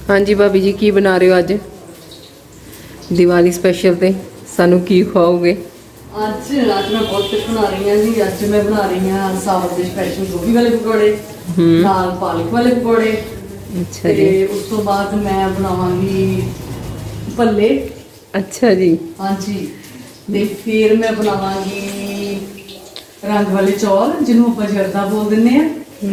हाँ जी भाभी जी की बना रहे हो अज दिवाली स्पेशल ते सानू की खवाओगे? आज मैं बहुत कुछ बना रही हूँ जी। आज मैं बना रही हूँ सावत के स्पेशल गोभी वाले पकौड़े नाल पालक वाले पकौड़े। अच्छा जी। उस तो बाद मैं बनावांगी भल्ले। अच्छा जी। हाँ जी। ते फिर मैं बनावांगी रंग वाले चौल जिन्हों आप जरदा बोल दिंदे आ।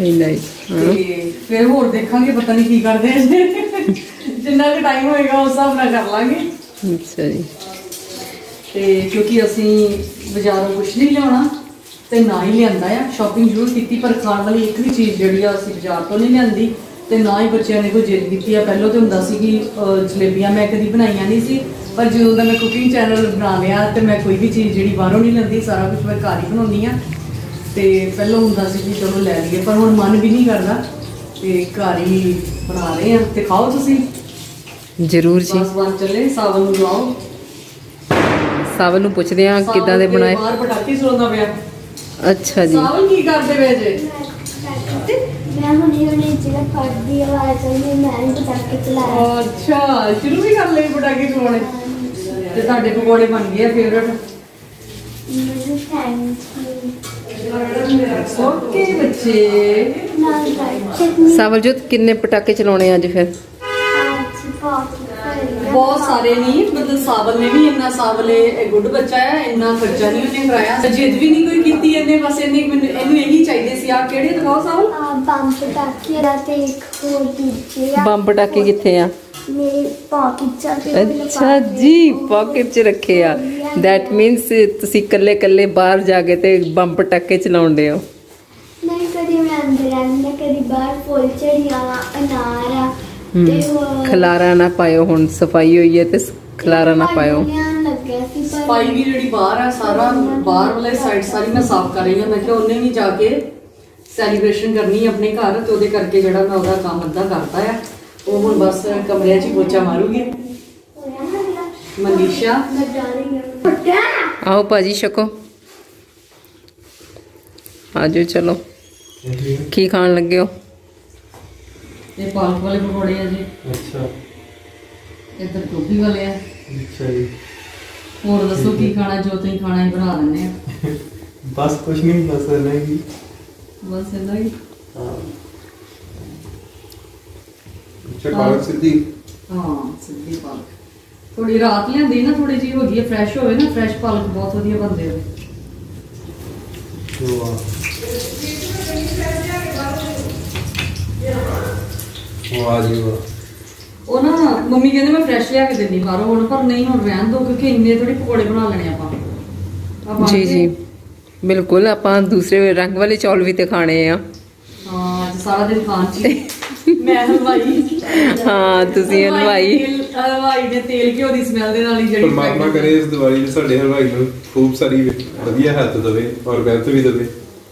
फिर होर देखांगे पता नहीं की करदे जिन्ना क टाइम होएगा उस हिसाब नाल कर लांगे। अच्छा जी। ते क्योंकि असीं बाजारों कुछ नहीं लियाना ते ना ही लिआंदा आ। शॉपिंग जरूर की पर खाण वाली एक भी चीज़ जिहड़ी आ असीं बाजार तो नहीं लिआंदी ते ना ही बच्चों ने कोई जिद की है। पहलों तो हुंदा सी कि जलेबियां मैं कभी बनाईयां नहीं सी पर जो मैं कुकिंग चैनल बना लिया तो मैं कोई भी चीज़ जिहड़ी बाहरों नहीं लैंदी सारा कुछ मैं घर ही बनाउंदी आ। तो पहलों हुंदा सी कि चलो लै लईए पर हुण मन भी नहीं करता तो घर ही बना रहे हैं। तो खाओ तुसीं जरूर जी। बस बन चले सावन नूं लाओ। सावन नूं पुछदे आ किदां दे बनाए। बाहर पटाके सुलदा पिया। अच्छा जी। सावन की करदे पे जे? मैं हुणे जेड़ा फटदी आवाज आई मैं पटाके चलाया। अच्छा शुरू भी कर ले पटाके चलाने ते ਤੁਹਾਡੇ पकौड़े बन गए फेवरेट। ओके बच्चे। सावलजोत किन्ने पटाके चलाने अज फिर? बहुत सारे नहीं मतलब सावल ने भी इन्ना सावल गुड बच्चा है इन्ना खर्चा नहीं उन्हें कराया जिद भी नहीं कोई कीती इन्हें बस इन्हें यही चाहिए सी। आ केड़े दिखाओ सावल? बम पटाके दा ते एक होर दूजे आ। बम पटाके किथे आ? मेरे पॉकेट च। अच्छा जी पॉकेट च रखे आ। दैट मीनस तुसी कल्ले कल्ले बाहर जाके ते बम पटाके चलाउंदे हो? नहीं कदी मैं अंदर आंदा कदी बाहर फुल चढ़िया अनार आ ते खलारा ना पायो। हुण सफाई हुई है ते खलारा ना पायो। सफाई भी जी बाहर है सारा बाहर वाले साइड सारी मैं साफ कर रही हूँ। मैं क्या उन्हें भी जाके सैलीब्रेशन करनी है अपने घर तो उहदे करके जिहड़ा मैं उहदा काम अद्धा करता है वो हुण बस कमरे च पोचा मारूगी। मनीषा आओ भाजी छको आजो चलो की खान लगे हो? ये पालक वाले पकौड़े हैं जी। अच्छा इधर गोभी वाले हैं। अच्छा जी। और दसो की खाना जो तुम खाना ही बना देने बस कुछ नहीं बस नहीं बस इतना ही। हां अच्छा पालक सीधी। हां सीधी पालक थोड़ी रात लियांदी ना थोड़ी जी हो गई है फ्रेश होवे ना फ्रेश पालक बहुत ਵਧੀਆ बनदे हो। वाह जी वाह। ਉਹ ਨਾ ਮੰਮੀ ਕਹਿੰਦੇ ਮੈਂ ਫਰੈਸ਼ ਲਿਆ ਕੇ ਦਿੰਦੀ ਬਾਹਰੋਂ ਹੁਣ ਪਰ ਨਹੀਂ ਹੁਣ ਰਹਿਣ ਦੋ क्योंकि ਇੰਨੇ ਥੋੜੀ ਪਕੌੜੇ ਬਣਾ ਲੈਣੇ ਆਪਾਂ। जी जी बिल्कुल ਆਪਾਂ दूसरे रंग वाले चौल भी ते खाने आ। ਹਾਂ ਅੱਜ ਸਾਰਾ ਦਿਨ ਖਾਣ ਚ ਮੈਂ ਹਲਵਾਈ। ਹਾਂ ਤੁਸੀਂ ਹਲਵਾਈ ਦੇ ਤੇਲ ਘਿਓ ਦੀ ਸਮੈਲ ਦੇ ਨਾਲ ਹੀ ਜਿਹੜੀ ਪਰਮਾਤਮਾ ਕਰੇ ਇਸ ਦੀਵਾਲੀ ਨੂੰ ਸਾਡੇ ਹਲਵਾਈ ਨੂੰ ਖੂਬ ਸਾਰੀ ਵਧੀਆ ਹੈਲਥ ਦੇਵੇ ਔਰ ਮਿਹਨਤ ਵੀ ਦੇਵੇ।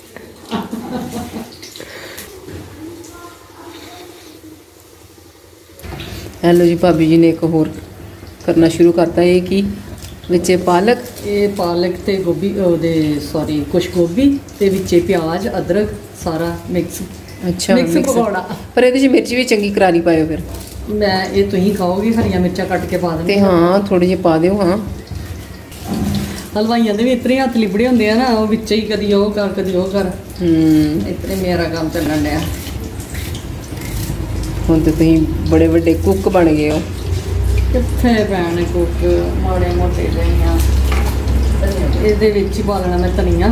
हेलो जी भाभी जी ने एक होर करना शुरू करता है कि विचे पालक ये पालक ते गोभी ओदे सॉरी कुछ गोभी ते विचे प्याज अदरक सारा मिक्स। अच्छा मिक्स पकौड़ा पर ਇਹਦੇ ਚ ਮਿਰਚ ਵੀ ਚੰਗੀ ਕਰਾਰੀ ਪਾਇਓ ਫਿਰ। मैं ये तुम खाओगे हरिया मिर्चा कट के पा देंगे। हाँ थोड़ी जी पा दियो। हाँ हलवाइयां दे भी इतने हथ लिबड़े होंगे है ना वो विच ही कदी वो कर कदी वो कर इतने मेरा काम चलन डया। ਹੁਣ ਤੇ ਤੁਸੀਂ बड़े बड़े कुक बन गए हो। कित्थे भैन कुक माड़े मोटे जहियां ਇਹਦੇ ਵਿੱਚ ਹੀ ਪਾ ਲੈਣਾ मैं धनिया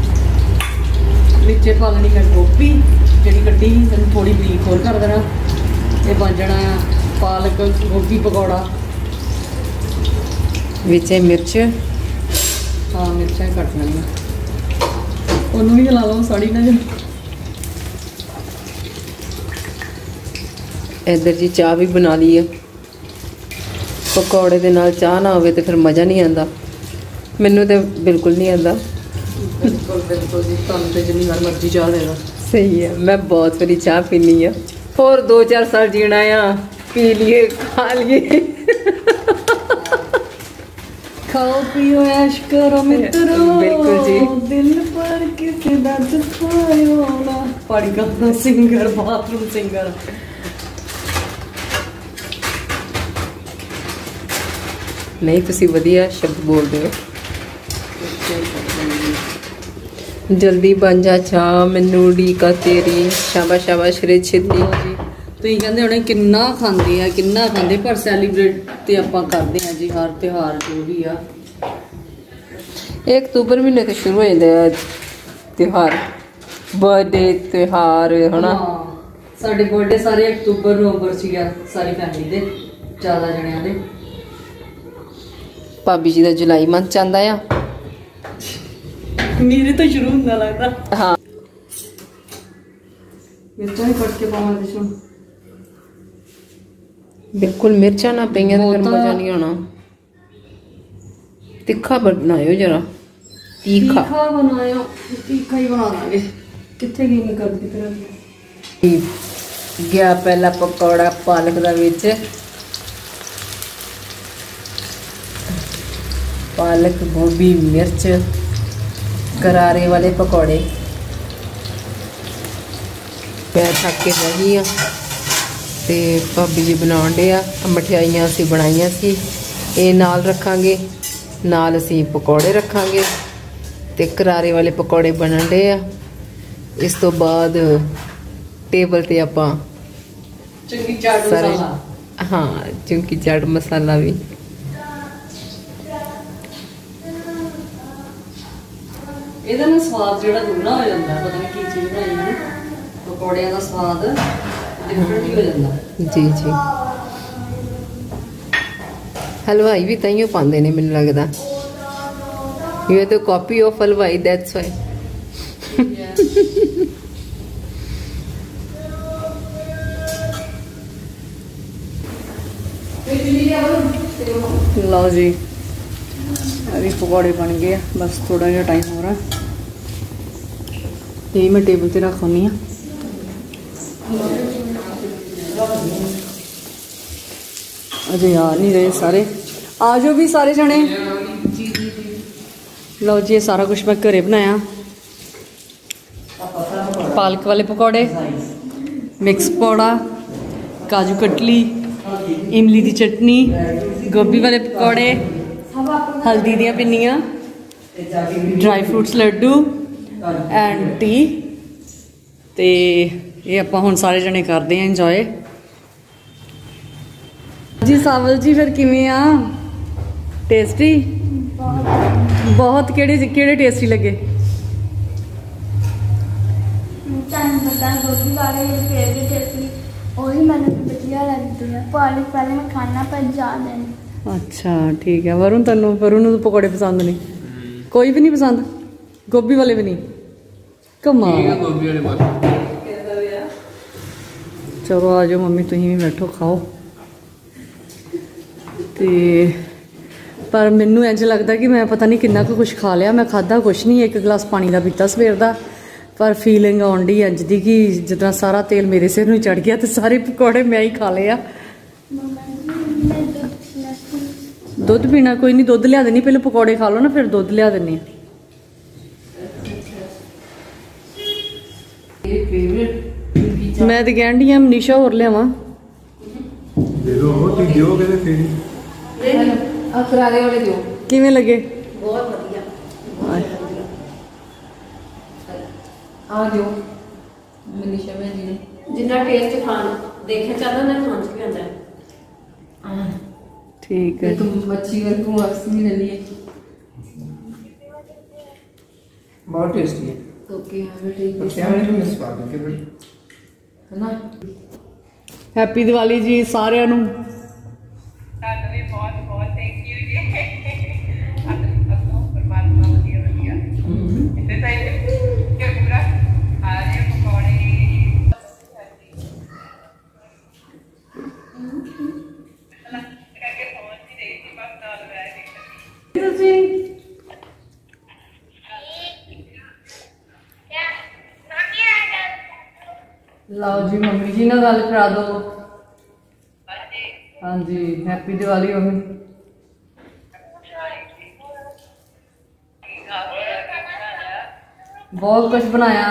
ਵਿੱਚੇ ਪਾ ਲੈਣੀ मैं गोभी ਜਿਹੜੀ ਕੱਟੀ ਇਹਨੂੰ ਥੋੜੀ ਬਰੀਕ ਹੋਰ ਕਰ ਦੇਣਾ। ਇਹ ਬਣ ਜਾਣਾ ਪਾਲਕ ਗੋਭੀ ਪਕੌੜਾ। ਵਿੱਚੇ ਮਿਰਚ हाँ मिर्चा कट लेनी ਉਹਨੂੰ ਵੀ ਹਿਲਾ ਲਓ ਸਾੜੀ ਨਾ। इधर जी चाह भी बना ली है। पकौड़े दे नाल चाह ना होवे ते फिर मज़ा नहीं आता। मैनू तो बिल्कुल नहीं आता। बिल्कुल बिल्कुल जी तुहानू ते जिन्नी बार मर्जी चाह दे दो। सही है मैं बहुत सारी चाह पीनी है और 2-4 साल जीना आ पी लिए खा लिए। खाओ पियो ऐश करो मित्रों बिल्कुल जी। दिल पर किसी दा दुखायो ना। पाड़ी गाना सिंगर बाथरूम सिंगर ਨਹੀਂ ਤੁਸੀਂ ਵਧੀਆ ਸ਼ਬਦ ਬੋਲਦੇ ਹੋ। ਜਲਦੀ ਬਣ ਜਾ ਚਾਹ ਮੈਨੂੰ ਉਡੀਕ ਤੇਰੀ। ਸ਼ਾਬਾਸ਼ ਸ਼ਾਬਾਸ਼ ਰੇ ਛੇਤੀ। ਜੀ ਤੁਸੀਂ ਕਹਿੰਦੇ ਹੋਣੇ ਕਿੰਨਾ ਖਾਂਦੇ ਆ, ਕਿੰਨਾ ਖਾਂਦੇ, ਪਰ ਸੈਲੀਬ੍ਰੇਟ ਤੇ ਆਪਾਂ ਕਰਦੇ ਆ ਜੀ ਹਰ ਤਿਉਹਾਰ ਜੋ ਵੀ ਆ। 1 ਅਕਤੂਬਰ ਮਹੀਨੇ ਤੋਂ ਸ਼ੁਰੂ ਹੋ ਜਾਂਦੇ ਆ ਤਿਉਹਾਰ, ਬਰਥਡੇ ਤਿਉਹਾਰ ਹਨਾ। ਹਾਂ, ਸਾਡੇ ਬਰਥਡੇ ਸਾਰੇ ਅਕਤੂਬਰ ਨਵੰਬਰ ਚ ਗਿਆ, ਸਾਰੀ ਫੈਮਿਲੀ ਦੇ, ਜ਼ਿਆਦਾ ਜਣਿਆਂ ਦੇ। ਭਾਬੀ ਜੀ ਦਾ ਜੁਲਾਈ ਮੰਥ ਚ ਆਂਦਾ ਆ। ਮੇਰੇ ਤੋਂ ਸ਼ੁਰੂ ਹੁੰਦਾ ਲੱਗਦਾ। ਹਾਂ ਮਿਰਚਾਂ ਵੀ ਕੱਟ ਕੇ ਪਾਵਾਂ ਇਹਦੇ ਚ। ਬਿਲਕੁਲ ਮਿਰਚਾਂ ਨਾ ਪਈਆਂ ਤੇ ਫਿਰ ਉਹ ਤਾਂ- ਮਜ਼ਾ ਨਹੀਂ ਆਉਣਾ। ਤਿੱਖਾ ਬਣਾਇਓ ਜਰਾ, तीखा बनाया, तीखा ही बना देंगे। कितने की नहीं कर कितने गया पहला पकौड़ा पालक दा विच, पालक गोभी मिर्च करारे वाले पकौड़े। मैं थक के रह गई हाँ ते भाभी जी बनाउण डे आ। मठियाइयां असीं बनाईयां सी, ये नाल रखांगे, नाल असीं पकौड़े रखांगे ते करारे वाले पकौड़े बनन डे आ। इस तो बाद टेबल ते आपां चंगी चाट सारे, मसाला, हाँ चुंकी चाट मसाला भी। ਇਹਦਾ ਨਾ ਸਵਾਦ ਜਿਹੜਾ ਦੁੱਗਣਾ ਹੋ ਜਾਂਦਾ, ਪਤਾ ਨਹੀਂ ਕੀ ਚੀਜ਼ ਬਣਾਈ ਹੈ, ਪਕੌੜਿਆਂ ਦਾ ਸਵਾਦ ਡਿਫਰੈਂਟ ਹੀ ਹੋ ਜਾਂਦਾ। जी जी हलवाई भी ताइयों पाते ने मैनूं लगदा। You are the copy of हलवाई, दैट्स वाई। ਲਓ ਜੀ, ਅभी पकौड़े बन गए, बस थोड़ा जिहा टाइम हो रहा है। यही मैं टेबल ते रख आनी हाँ। अजे यार नहीं रहे सारे, आ जाओ भी सारे जने। लो जी, ये सारा कुछ मैं घरे बनाया। पालक वाले पकौड़े, मिक्स पकौड़ा, काजू कतली, इमली की चटनी, गोभी वाले पकौड़े, हल्दी दियां पिन्नियां, dry fruits laddoo and tea. तो ये आप हुण सारे जने करते हैं इंजॉय जी। सावल जी फिर किवें आ? टेस्टी बहुत। केड़े टेस्टी लगे? ਤੁਹਾਨੂੰ ਪਤਾ ਗੋਭੀ ਵਾਲੇ ਮੇਰੇ ਫੇਵਰੇਟ टेस्टी, ਉਹੀ ਮੈਨੂੰ ਵਧੀਆ ਲੱਗਦੀ ਹੈ। ਪਾਲਕ ਵਾਲੇ ਮੈਂ ਖਾਣਾ ਪਰ ਜ਼ਿਆਦਾ ਨਹੀਂ। अच्छा ठीक है। वरुण तेनों, वरुण नूं पकौड़े पसंद नहीं? कोई भी नहीं पसंद? गोभी वाले भी नहीं? कमाल। चलो आ जाओ मम्मी, तुसीं भी बैठो खाओ। ते पर मैनू इंज लगता कि मैं पता नहीं कितना कुछ खा लिया। मैं खादा कुछ नहीं, एक गिलास पानी का पीता सवेर का, पर फीलिंग आउण डी इंज दी कि जितना सारा तेल मेरे सिर नूं चढ़ गया तो सारे पकौड़े मैं ही खा लिया। दुध पीना? कोई नहीं, दुध लिया देनी, पहले पकौड़े खा लो ना, फिर दुध लिया देनी। मैं तो कहन डी मनीषा होर लियावां। करारे वाले दो किवें लगे? बहुत बढ़िया। आ जाओ मनीषा भैन जी ने जिन्ना टेस्ट खान देखे चाहता ना खान च भी आंदा है। ठीक है। तुम मच्छी वर्गू वापस भी ले लिए, बहुत टेस्टी है। ओके हमें ठीक है ना। हैप्पी दिवाली जी सारिਆਂ ਨੂੰ। ਲਓ ਜੀ ਮੰਮੀ ਜੀ ਨਾਲ ਗੱਲ ਕਰਾ ਦੋ। हाँ जी, हैप्पी दिवाली मम्मी। बहुत कुछ बनाया।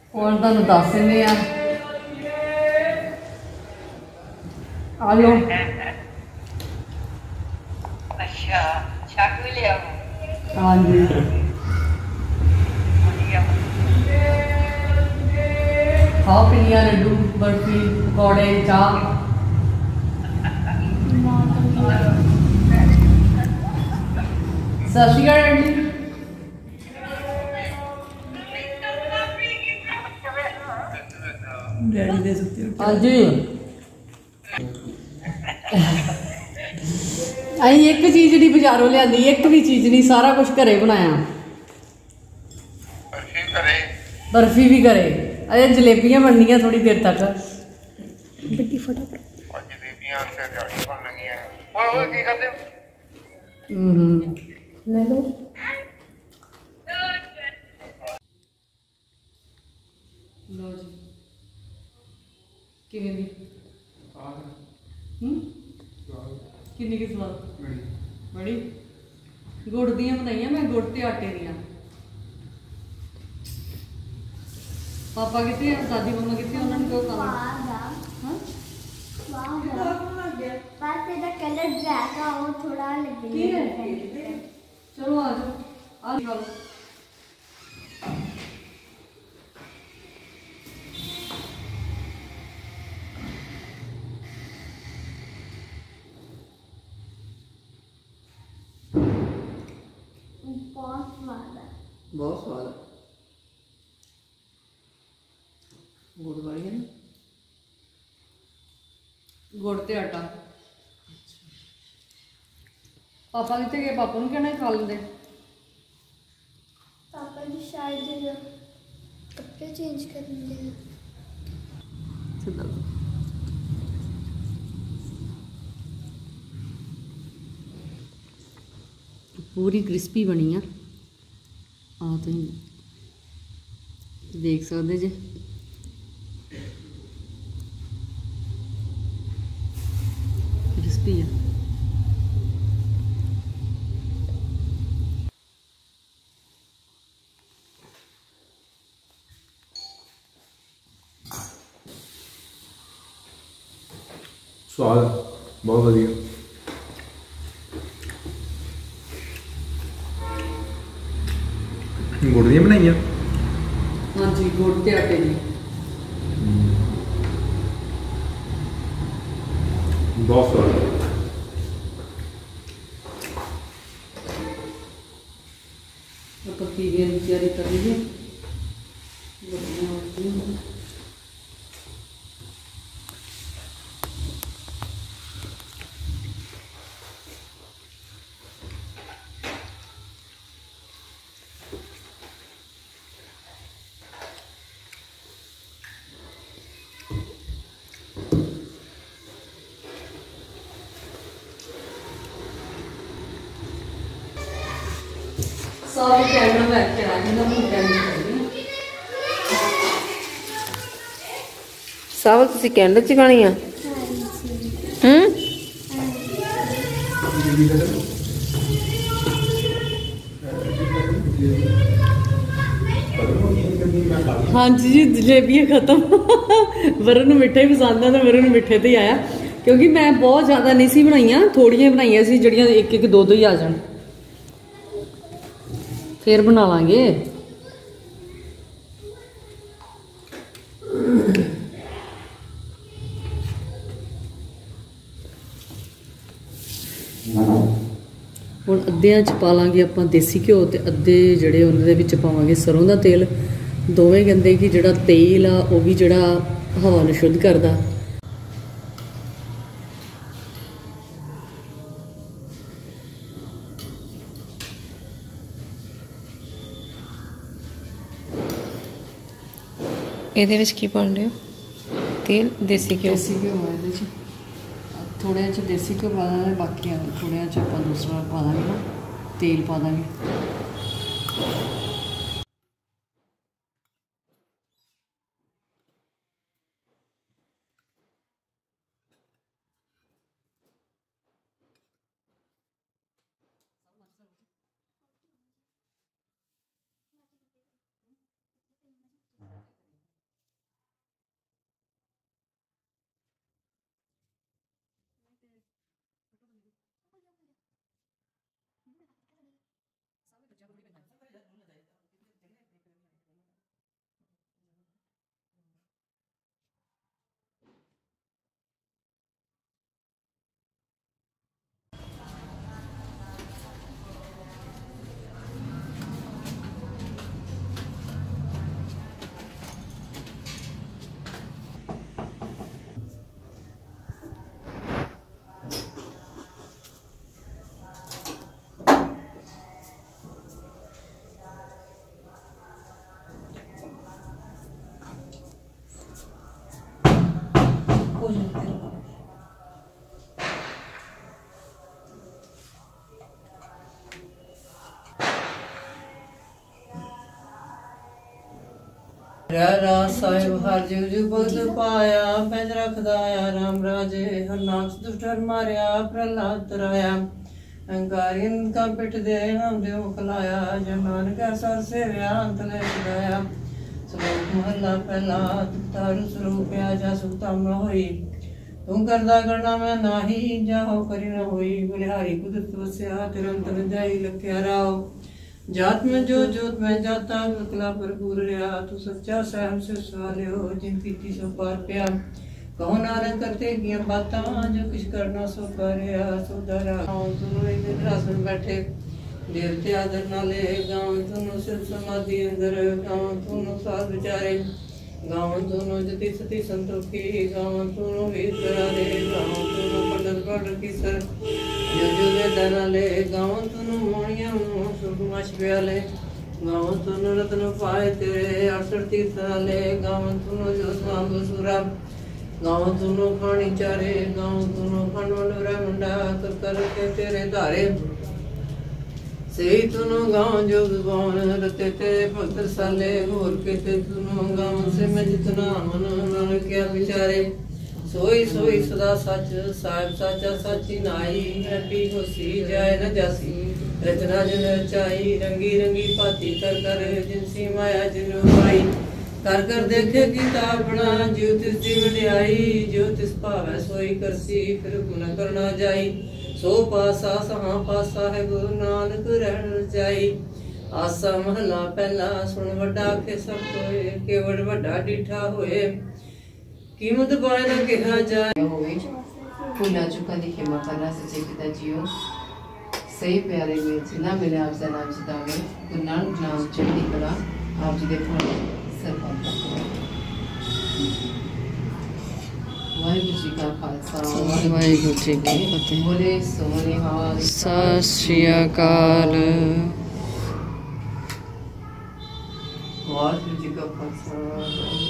ਹੁਣ ਤੁਹਾਨੂੰ ਦੱਸ ਦਿੰਦੇ ਆ। ਆ ਲਓ। ਅੱਛਾ ਛੱਕ ਵੀ ਲਿਆ ਹਾਂਜੀ ਖਾਓ ਪਿੰਨੀਆਂ ਲੱਡੂ ਬਰਫੀ ਪਕੌੜੇ ਚਾਹ। ਸਤਿ ਸ਼੍ਰੀ ਅਕਾਲ ਆਂਟੀ। ਡੈਡੀ ਦੇ ਸੁੱਤੇ ਉੱਠੇ। ਹਾਂਜੀ ਅਸੀਂ ਇੱਕ ਚੀਜ਼ ਨਹੀਂ ਬਾਜ਼ਾਰੋਂ ਲਿਆਂਦੀ, ਇੱਕ ਵੀ ਚੀਜ਼ ਨਹੀਂ, ਸਾਰਾ ਕੁਝ ਘਰੇ ਬਣਾਇਆ। ਬਰਫੀ ਵੀ ਘਰੇ, ਅਜੇ ਜਲੇਬੀਆਂ ਬਣਨੀਆਂ ਥੋੜੀ ਦੇਰ ਤੱਕ। ਲੈ ਲਓ। ਲਓ ਜੀ ਕਿਵੇਂ ਦੀ ਕਿੰਨੀ ਕੀ ਸਵਾਦ ਬੜੀ। ਗੁੜ ਦੀਆਂ ਬਣਾਈਆਂ ਮੈਂ, ਗੁੜ ਤੇ ਆਟੇ ਦੀਆਂ। ਪਾਪਾ ਕਿੱਥੇ ਆ, ਦਾਦੀ ਮੰਮਾ ਕਿੱਥੇ, ਉਹਨਾਂ ਨੂੰ ਕਿਉਂ ਕੰਮ ਹਾਂ बस ਇਹਦਾ ਕਲਰ ਬਲੈਕ ਆ, ਉਹ ਥੋੜਾ ਲੱਗੇਗਾ। ਕੀ ਹੈ? ਚਲੋ ਆ ਜਾਓ ਆ ਜਾਓ। ਬਹੁਤ ਸਵਾਦ ਆ। ਬਹੁਤ ਸਵਾਦ ਹੈ। ਗੁੜ ਵਾਲੀ ਹੈ ਨਾ, ਗੁੜ ਤੇ ਆਟਾ। ਪਾਪਾ ਕਿੱਥੇ ਗਏ? ਪਾਪਾ ਨੂੰ ਕਹਿਣਾ ਖਾ ਲੈਂਦੇ। ਪਾਪਾ ਜੀ ਸ਼ਾਇਦ ਕੱਪੜੇ ਚੇਂਜ ਕਰਨਗੇ। पूरी क्रिस्पी बनी आ तुम देख सकते जे। क्रिस्पी है। स्वाद बहुत बढ़िया। गुड़ दी बनाई हाँ जी गुड़ ते आटे दी। बहुत स्वाद। पतीले की तैयारी कर लीजिए। सब कैमरा बैठ के आए ना मुंह कैमरा ਸਾਵਲ ਤੁਸੀਂ ਕੈਂਡਲ ਚਗਾਣੀ ਆ? हाँ जी जी जलेबियाँ खत्म। वरुण मिठे ही पसंद है तो वरुण मिठे ते ही आया क्योंकि मैं बहुत ज़्यादा नहीं सी बनाइया, थोड़ियां बनाइया सी जड़ियां एक एक दो ही आ जान। फिर बना लांगे। ਹੁਣ ਅੱਧਿਆਂ ਚ ਪਾ ਲਾਂਗੇ ਆਪਾਂ ਦੇਸੀ ਘਿਓ ਤੇ ਅੱਧੇ ਜਿਹੜੇ ਉਹਨਾਂ ਦੇ ਵਿੱਚ ਪਾਵਾਂਗੇ ਸਰੋਂ ਦਾ ਤੇਲ। ਦੋਵੇਂ ਕਹਿੰਦੇ ਕਿ ਜਿਹੜਾ ਤੇਲ ਆ ਉਹ ਵੀ ਜਿਹੜਾ ਹਵਾ ਨੂੰ ਸ਼ੁੱਧ ਕਰਦਾ। ਇਹਦੇ ਵਿੱਚ ਕੀ ਪਾਉਣ ਰਹੇ ਹੋ? ਤੇਲ ਦੇਸੀ ਘਿਓ। ਦੇਸੀ ਘਿਓ ਆ ਇਹਦੇ ਚ। ਥੋੜ੍ਹੇ ਜਿਹੇ ਦੇਸੀ ਘਿਓ ਪਾ ਦਾਂਗੇ, ਬਾਕੀ ਥੋੜ੍ਹਿਆਂ ਚ ਆਪਾਂ ਦੂਸਰਾ ਪਾ ਦਾਂਗੇ ਨਾ, ਤੇਲ ਪਾ ਦਾਂਗੇ। राज साहिब हर जीव जू भगत पाया पैज रखदा आया राम राजे हर नाम दुष्ट हर मारिया प्रहलाद तराया अहंकारियन का पिट दे नाम देव खलाया जन नानक सर से व्यांत ले छुड़ाया श्लोक महला पहला तारु स्वरूप आजा सुता न होई तू करदा करना मैं नाही जाहो करी न होई बलिहारी कुदरत वस्या तिरंत न जाई लख्या राव जात में जो जोत में जाता बतला भरपूर रहा तू सच्चा सहम से सवालियो जिन पीती सो पार पिया कहो नारद करते किया बाता जो कुछ करना सो करया सो धरा सुनो एक दिन रासन बैठे देवते आदर ना ले गाँव दोनों सिर समाधि अंदर गाँव दोनों साथ विचारे गाँव दोनों जति सती संतोखी गाँव दोनों वीर करा दे गाँव दोनों पंडित पढ़ की सर जो वेदना ले गाँव दोनों मोणिया सुरमाश प्याले गाँव दोनों रत्न पाए तेरे अवसर तीर्थ ले गाँव दोनों जो सांब सुरा गाँव दोनों खानी चारे गाँव दोनों खंडोरा मुंडा कर के तेरे धारे सही दोनों गाँव जो भगवान रते तेरे भक्त साले घोर के ते दोनों गाँव से मैं जितना मन नानक क्या विचारे सोई सोई सदा सच साहिब साचा साची नाई हैप्पी होसी जाए न जासी रचना जिन रचाई रंगी रंगी पाती कर कर जिनसी माया जिन पाई कर कर देखे गीता अपना जो तिस जीवन आई जो तिस पावै सोई करसी फिर गुण करना जाई सो पासा सहा पासा है गुरु नानक रहन जाई आसा महला पहला सुन वड्डा के सब कोए केवड़ वड्डा डिठा होए कीमत पाए ना कहा जाए होवे भूला चुका दी क्षमा करना सच्चे पिता जियो सही प्यारे में जिना मिले आपसे नाम चितावे गुरु नानक नाम चढ़ती कला आप जी दे फल सरपंच वाहिगुरु जी का खालसा वाहिगुरु जी की फतेह बोले सोने हाल सत श्री अकाल वाहिगुरु जी का खालसा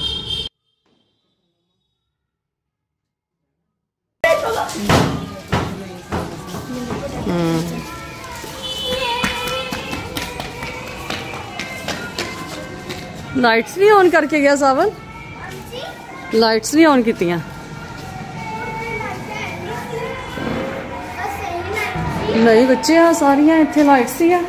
लाइट्स नहीं ऑन करके गया सावन लाइट्स नहीं ऑन कीतियां नहीं बच्चे आ सारियां इत्थे लाइट्स ही आ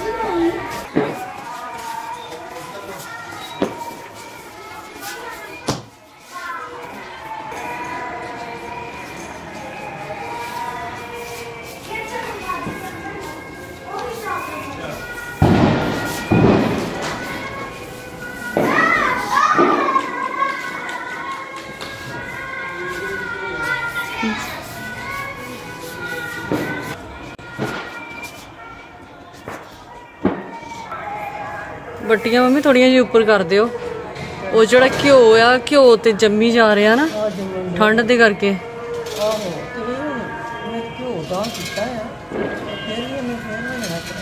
बट्टियां मम्मी थोड़ियां जी ऊपर कर दियो ਉਹ ਜਿਹੜਾ ਘਿਓ ਆ ਘਿਓ ਤੇ ਜੰਮੀ ਜਾ ਰਿਹਾ ਨਾ ਠੰਡ ਦੇ ਕਰਕੇ ਆਹੋ ਤੇ ਮੈਂ ਘਿਓ ਦਾ ਕੀਤਾ ਆ ਫਿਰ ਵੀ ਮੈਂ ਫੇਰ ਨਹੀਂ ਰੱਖਦਾ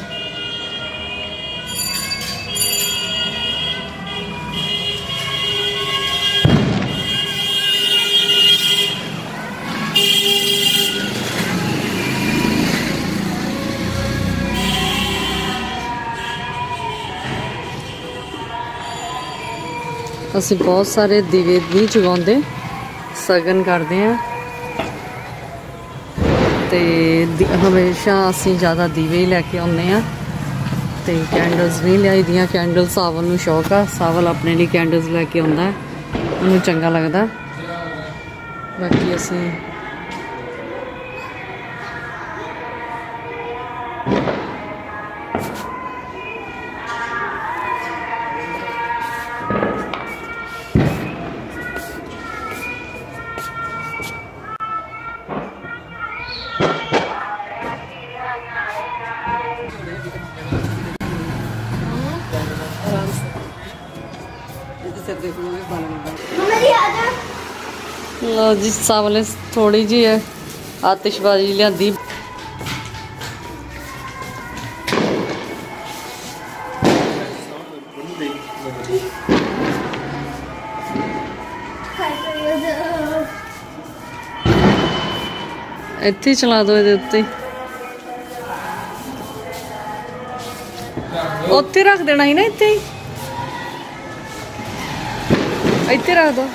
ਅਸੀਂ ਬਹੁਤ ਸਾਰੇ ਦੀਵੇ ਵੀ ਜਗਾਉਂਦੇ ਸਗਨ ਕਰਦੇ ਆ ਤੇ ਹਮੇਸ਼ਾ ਅਸੀਂ ਜ਼ਿਆਦਾ ਦੀਵੇ ਹੀ ਲੈ ਕੇ ਆਉਂਦੇ ਆ ਤੇ ਕੈਂਡਲਸ ਵੀ ਲਿਆਈ ਦੀਆਂ ਕੈਂਡਲ ਸਾਵਲ ਨੂੰ ਸ਼ੌਕ ਆ ਸਾਵਲ ਆਪਣੇ ਲਈ ਕੈਂਡਲਸ ਲੈ ਕੇ ਆਉਂਦਾ ਉਹਨੂੰ ਚੰਗਾ ਲੱਗਦਾ ਬਾਕੀ ਅਸੀਂ लो जी सावले थोड़ी जी है आतिशबाजी लियांदी ਇੱਥੇ ਚਲਾ ਦੋ ਇਹਦੇ ਉੱਤੇ ਉੱਥੇ ਰੱਖ ਦੇਣਾ ਸੀ ਨਾ ਇੱਥੇ ਹੀ ਇੱਥੇ ਰੱਖ ਦੋ।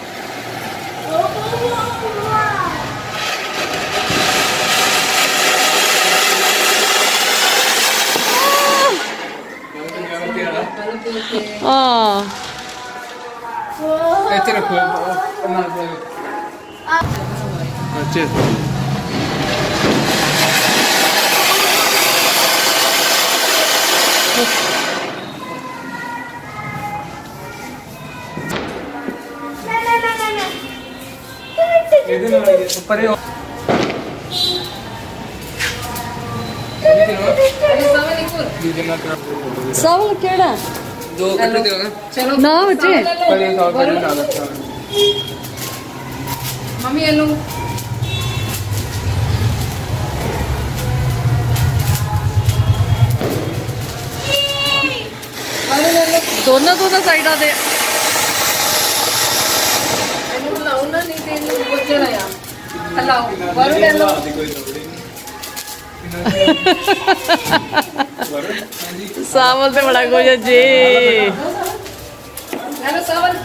ਹਾਂ ਇੱਥੇ ਰੱਖੋ ਅੱਛਾ ਇਹਦੇ ਨਾਲ ਪਰੇ ਸਵਲ ਕਿਹੜਾ? ਦੋ ਕੱਟੇ ਦੇ चलो ਨਾ ਬੱਚੇ ਪਰੇ ਸਾਲ ਪਰੇ ਨਾਲ ਰੱਖਣਾ मम्मी ये लो ਦੋਨਾਂ ਸਾਈਡਾਂ ਤੇ ਇਹਨੂੰ ਲਾਉ ਨਾ ਨਹੀਂ ਤੇ ਇਹਨੂੰ ਬੱਚੇ ਨਾ ਆ ਹਲਾਓ ਵਰੂ ਲੈ ਲਓ ਸਾਵਲ ਤੇ ਬੜਾ ਕੁਝ ਹੈ ਜੀ। हेलो सावल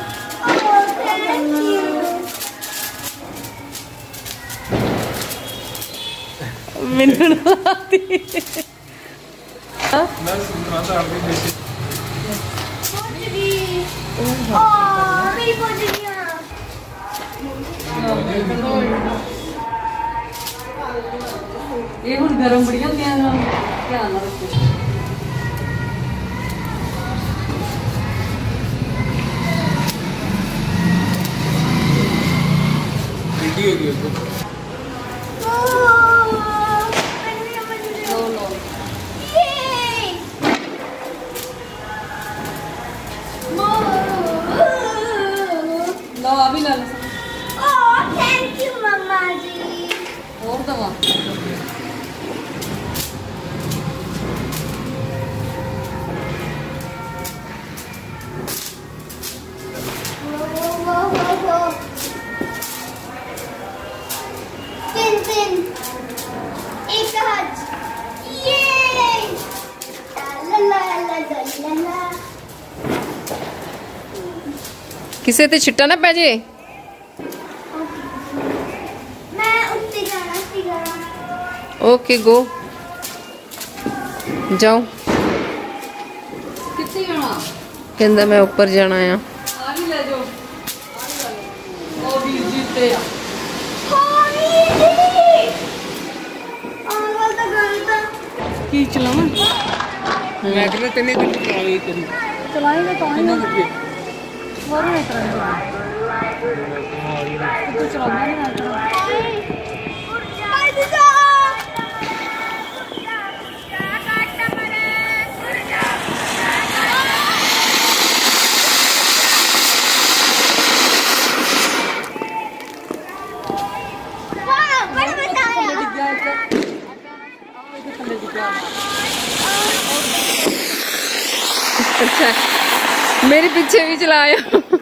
ਮੈਨੂੰ ਲਾਤੀ ਮੈਂ ਸੁਣਨਾ ਤਾਂ ਆਪਣੀ ਬੇਟੀ मेरी पोजड़ियाँ ਇਹ ਹੁਣ ਗਰਮ ਬੜੀਆਂ ਹੁੰਦੀਆਂ ਨੇ, ਧਿਆਨ ਨਾਲ ਰੱਖੋ। ਬੇਟੀ ਹੋ ਗਈ ਉਹ ਲਓ ਆ ਵੀ ਲੈ ਲਓ। थैंक यू मम्मा जी। ਹੋਰ ਦਵਾ तीन एक हाथ ये ला ला ला ला ला किसे ते छिट्टा ना पै जे मैं उत्ते जाना सीगा ओके गो जाओ ਕਿੱਥੇ ਜਾਣਾ? कहंदा मैं ऊपर जाना आ ਆ ਵੀ ਲੈ ਜਾਓ। ਉਹ ਵੀਰ ਜੀ ਤੇ ਆ अंकल तो गलत ਕੀ ਚਲਾਵਾਂ? ਮੈਂ ਕਹਿੰਦਾ ਤੈਨੇ ਕਿੱਥੇ ਚਲਾਈ ਕਰੀ ਚਲਾਏਗਾ ਤਾਂ ਹੀ ਕਿੰਨਾ ਲੱਗੇ ਹੋਰ ਇਸ ਤਰ੍ਹਾਂ ਤੂੰ ਚਲਾਉਂਦਾ ਨਹੀਂ ਆ अच्छा मेरे पीछे भी चलाया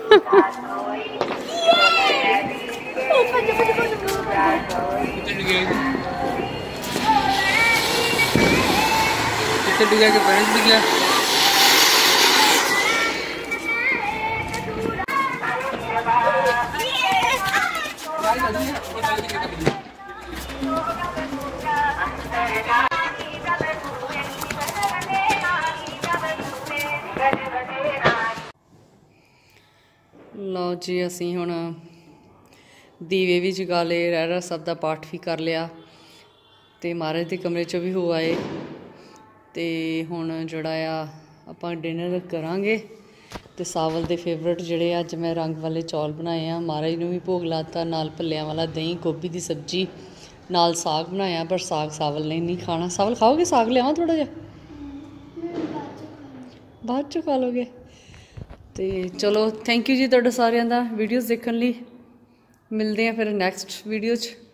कितने डिगा के पेरेंट्स भी गया ਲਓ ਜੀ ਅਸੀਂ ਹੁਣ ਦੀਵੇ ਵੀ ਜਗਾ ਲਏ, ਰਹਿਰਾਸ ਸਾਹਿਬ ਦਾ ਪਾਠ ਵੀ ਕਰ ਲਿਆ ਤੇ ਮਹਾਰਾਜ ਦੇ ਕਮਰੇ 'ਚ ਵੀ ਹੋ ਆਏ ਤੇ ਹੁਣ ਜਿਹੜਾ ਆ ਆਪਾਂ ਡਿਨਰ ਕਰਾਂਗੇ ਤੇ ਸਾਵਲ ਦੇ ਫੇਵਰਟ ਜਿਹੜੇ ਅੱਜ ਮੈਂ ਰੰਗ ਵਾਲੇ ਚੌਲ ਬਣਾਏ ਆ, ਮਹਾਰਾਜ ਨੂੰ ਵੀ ਭੋਗ ਲਾਤਾ, ਨਾਲ ਭੱਲਿਆਂ ਵਾਲਾ ਦਹੀਂ, ਗੋਭੀ ਦੀ ਸਬਜ਼ੀ, ਨਾਲ ਸਾਗ ਬਣਾਇਆ, ਪਰ ਸਾਗ ਸਾਵਲ ਨੇ ਨਹੀਂ ਖਾਣਾ। ਸਾਵਲ ਖਾਓਗੇ ਸਾਗ? ਲਿਆਵਾਂ ਥੋੜਾ ਜਿਹਾ, ਬਾਅਦ 'ਚੋਂ ਖਾ ਲੋਗੇ। ਤੇ ਚਲੋ ਥੈਂਕ ਯੂ ਜੀ ਤੁਹਾਡਾ ਸਾਰਿਆਂ ਦਾ ਵੀਡੀਓਜ਼ ਦੇਖਣ ਲਈ। ਮਿਲਦੇ ਆ ਫਿਰ ਨੈਕਸਟ ਵੀਡੀਓ 'ਚ।